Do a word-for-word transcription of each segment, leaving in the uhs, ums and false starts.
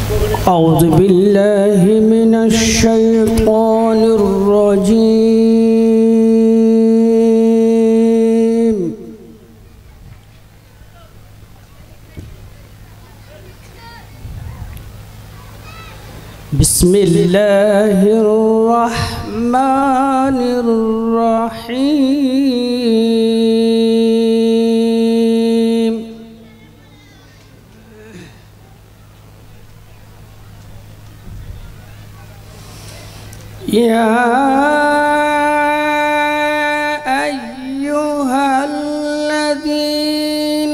أعوذ بالله من الشيطان الرجيم. بسم الله الرحمن الرحيم. يا أيها الذين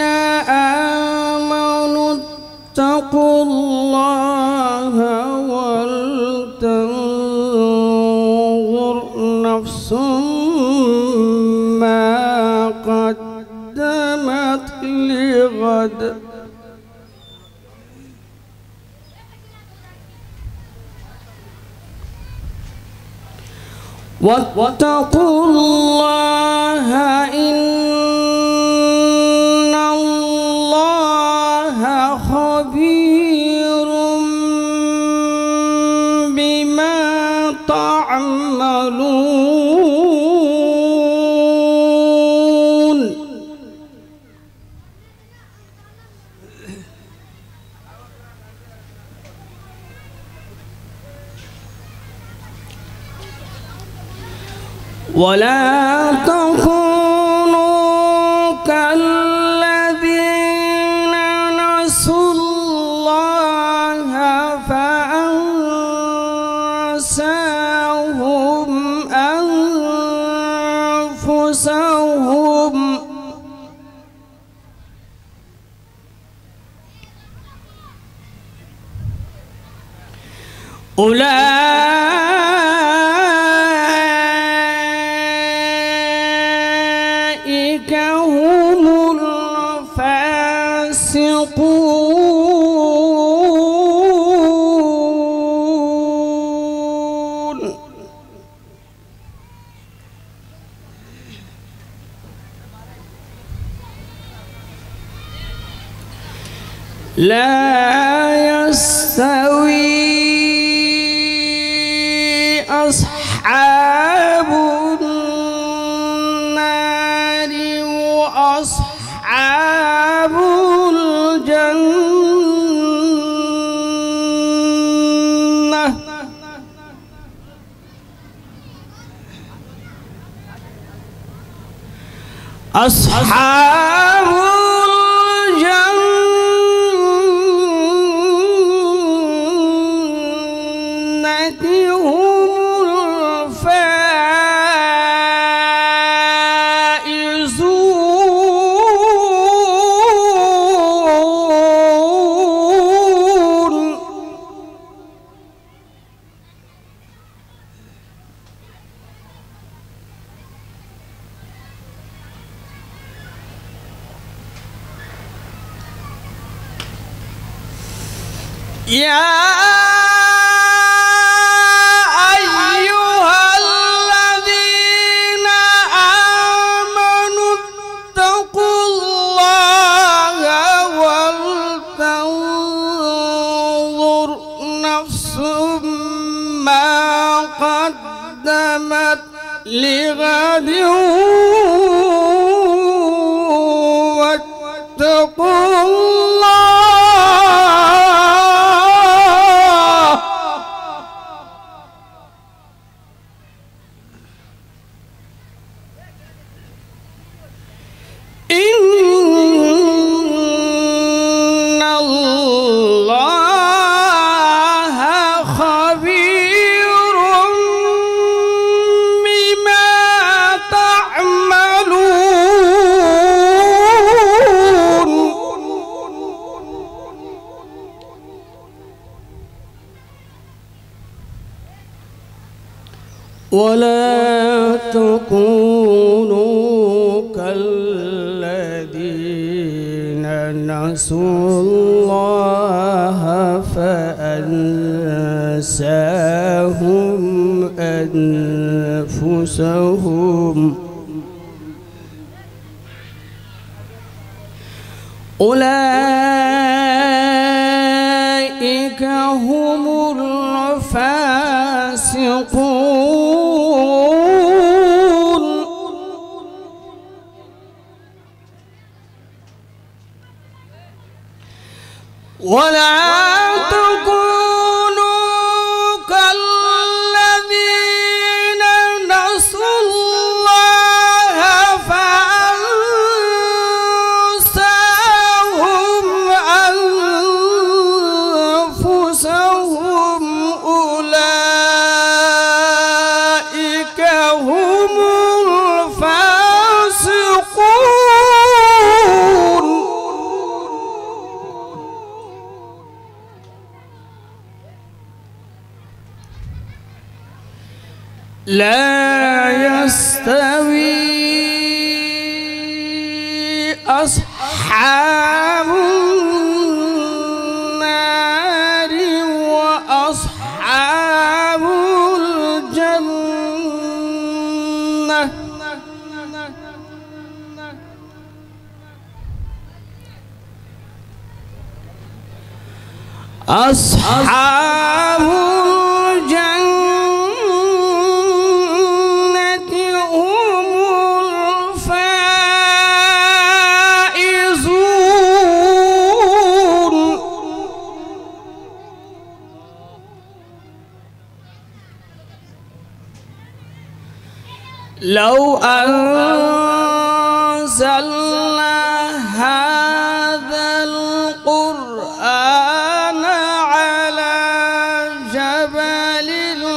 آمنوا اتقوا الله ولتنظر نفس ما قدمت لغد واتقوا الله إن الله خبير بما تعملون. ولا تكونوا كالذين نسوا الله فأنساهم أنفسهم أولئك هم الفاسقون. لا يستوي أصحاب النار وأصحاب الجنة. أصحاب يا أيها الذين آمنوا اتقوا الله ولتنظر نفس ما قدمت لغد واتقوا الله إن الله خبير بما تعملون. ولا تكونوا كالذين نسوا الله فأنساهم أنفسهم أولئك أولئك هم الفاسقون. ولا لا يستوي أصحاب النار وأصحاب الجنة. أصحاب لو أنزلنا هذا القرآن على جبل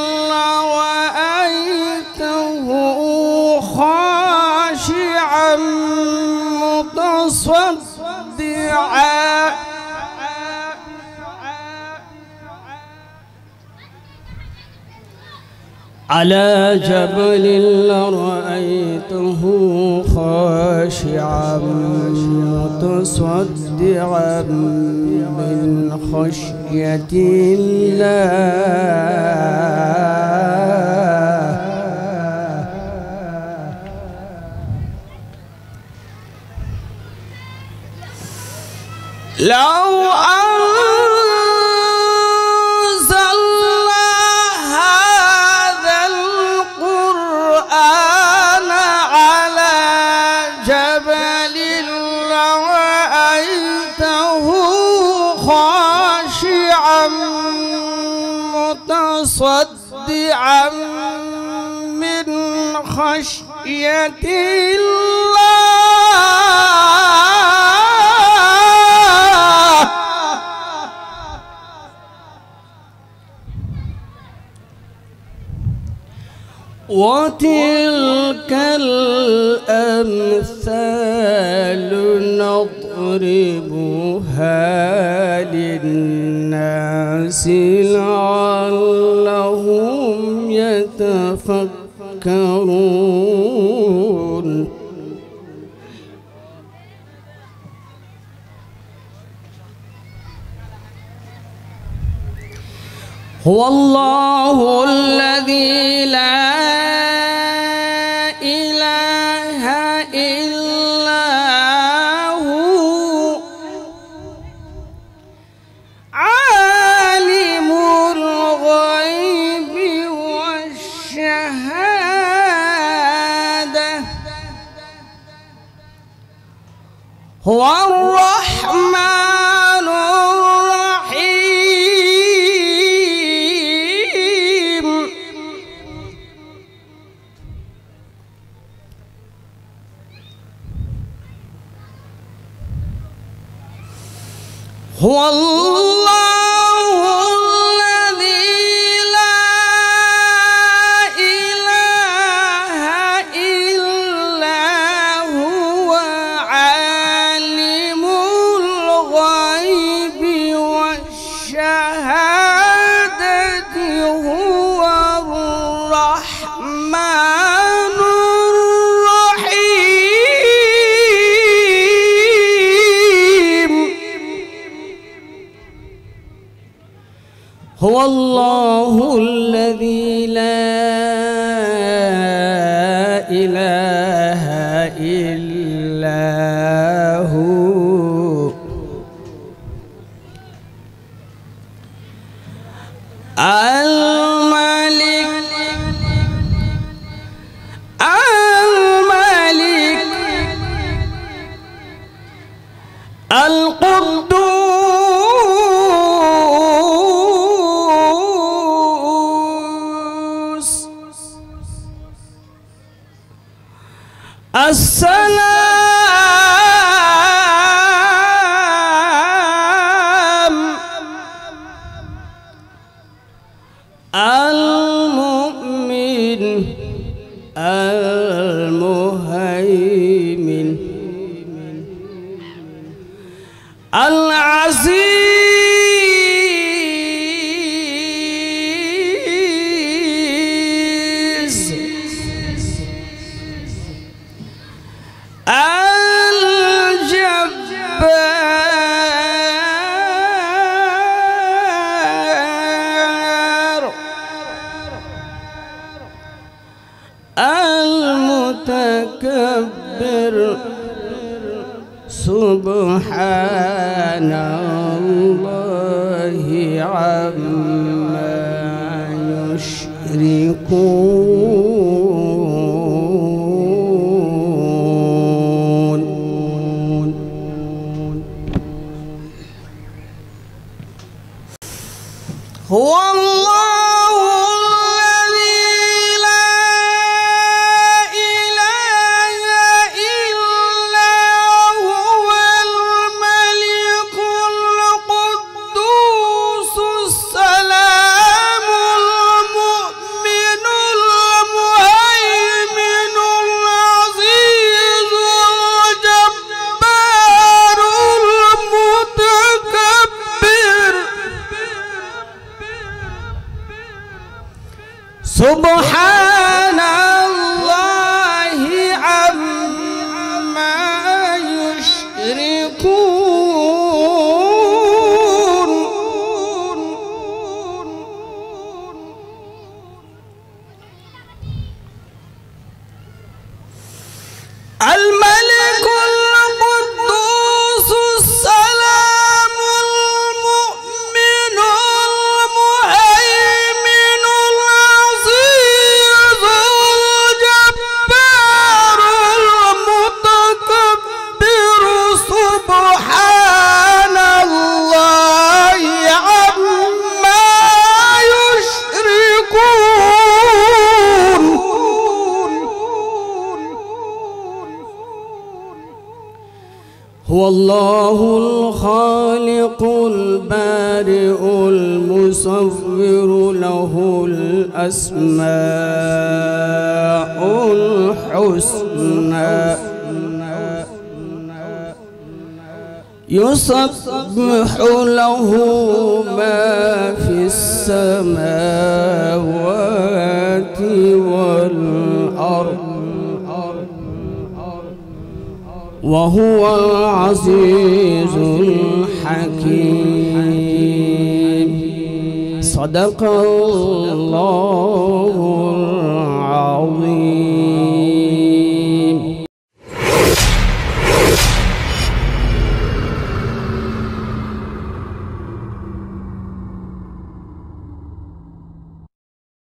لرأيته خاشعا متصدعا على جبل لرأيته خاشعا متصدعا من خشية الله. لو متصدعا من خشية الله. وتلك الأمثال نضربها للناس لعلهم يتفكرون. هو الله الذي لا إله إلا هو عالم الغيب والشهادة. هو الرحمن الرحيم. هو الله الذي لا إله إلا هو عالم الغيب والشهادة. هو الرحمن الرحيم. هو الله الذي لا إله إلا هو الملك الملك القدوس السلام المؤمن المهيمن العزيز الجبار المتكبر سبحان الله عما يشركون. هو الله الذي لا إله إلا هو الملك القدوس السلام المؤمن المهيمن العزيز الجبار المتكبر سبحان الله عما يشركون. الملك القدوس السلام المؤمن المهيمن العزيز الجبار المتكبر سبحان الله عما يشركون. هو الله الخالق البارئ المصور له الأسماء الحسنى يسبح له ما في السماوات والأرض وهو العزيز الحكيم. صدق الله العظيم.